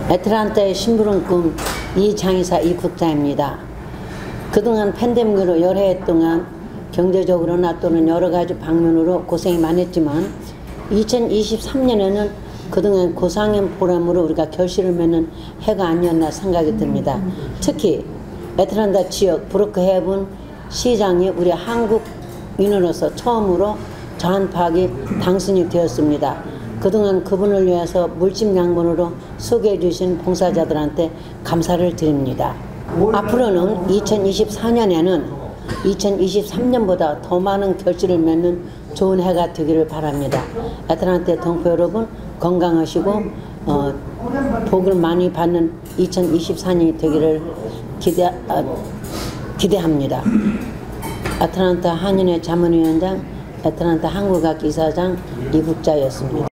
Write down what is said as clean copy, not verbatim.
애틀랜타의 심부름꾼 이장의사 이국자입니다. 그동안 팬데믹으로 여러 해 동안 경제적으로나 또는 여러 가지 방면으로 고생이 많았지만 2023년에는 그동안 고상한 보람으로 우리가 결실을 맺는 해가 아니었나 생각이 듭니다. 특히 애틀랜타 지역 브루크헤븐 시장이 우리 한국인으로서 처음으로 저한파악이 당선이 되었습니다. 그동안 그분을 위해서 물집 양분으로 소개해 주신 봉사자들한테 감사를 드립니다. 앞으로는 2024년에는 2023년보다 더 많은 결실을 맺는 좋은 해가 되기를 바랍니다. 애틀랜타 동포 여러분 건강하시고 복을 많이 받는 2024년이 되기를 기대합니다. 애틀랜타 한인회 자문위원장, 애틀랜타 한국학 이사장 이국자였습니다.